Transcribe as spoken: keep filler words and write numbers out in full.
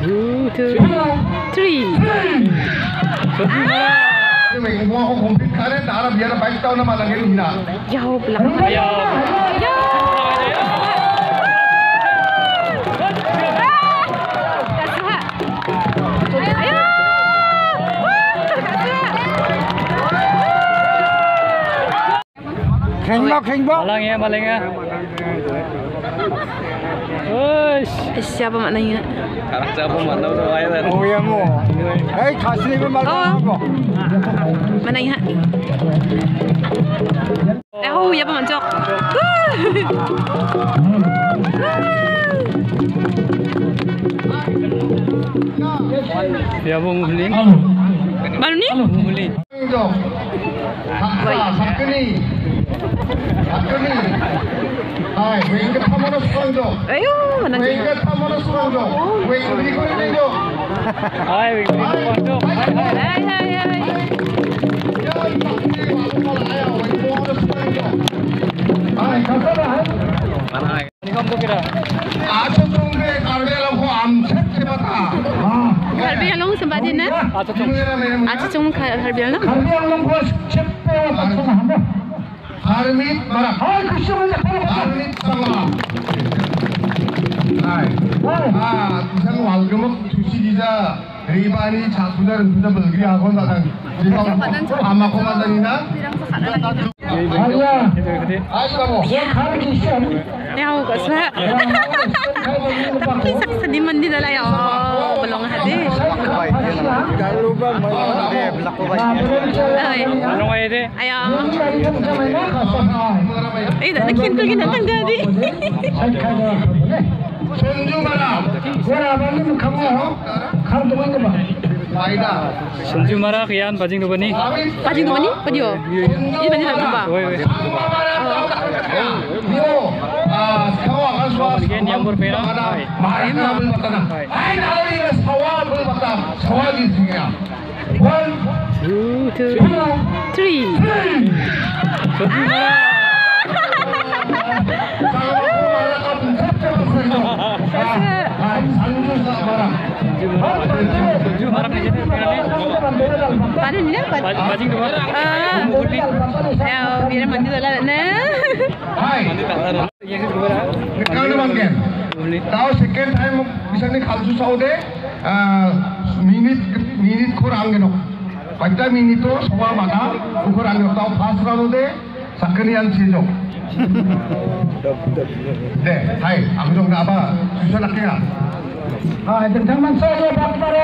two, two, three. Mình mua không không biết khá đấy đã là bây giờ là bánh tao nó mà là cái gì nào? Jauh belakang. Khen bóc, khen bóc. Balang ya, balang ya. Uish. Siapa maknanya? Kalau siapa mana tu ayat tu. Oh ya mo. Hei, kasih ni pun malam apa? Mana ya? Eh, oh ya pemancok. Ya bung mulin. Baru ni? Mulin. Baik. Sakni. Sakni. Hai, wingkat kamu sekarang. Ayo, mana ni? Wingkat kamu sekarang. Wing beri kau ini jo. Hai, wing beri kau. Hai, hai, hai. Ya, sakni aku malah ayah wing kamu sekarang. Hai, kata dah. Mana hai? Ini kamu kira? Aku tunggu kalau dia lalu amset sebata. Harbi yang long sempat ni na? Acha tu. Acha cuma harbi yang long. Harbi yang long bos cepat atau apa? Harbi mana? Hai, kusya mana? Harbi sama. Hai. Ah, isang walgemuk susi dija ribani cakudar sudah belgi aku datang. Jika ama komandanina. Ayah. Ayah kamu. Ya, aku kusya. Tapi sakit di mandi dah lah ya. Oh, belum hati. Jangan lupa dia berlaku baik. Belum ayat deh. Ayah. Eh, dah nak kintul kita datang jadi. Sonju mana? Orang abang ni kamu kamu tu mana ba? Faida. Sonju mara kian bajing tu bani. Pagi tu ni? Pagi oh. Ini mandi nak apa? Oi oi. Dio. Ah, kau akan suas. Bagian yang berbeda. Mari kita berbatang. Hai, nari sawal berbatang. Sawal di sini. One, Two, two, three. Sonju mara. Sonju mara ni jadi Pada ni dah. bajing tu mara. Ah. Ya, biar mandi dah lah na. hai. Yang itu berapa? Kalau bangken. Tahu second time bisa ni kalau susah deh. Minit minit kurang gitu. Pada minit tu semua mana kurang gitu. Tahu fast round deh. Saknian sih deh, hai, aku dong apa? Susah nak kira. Ah, tentang masa dia bapa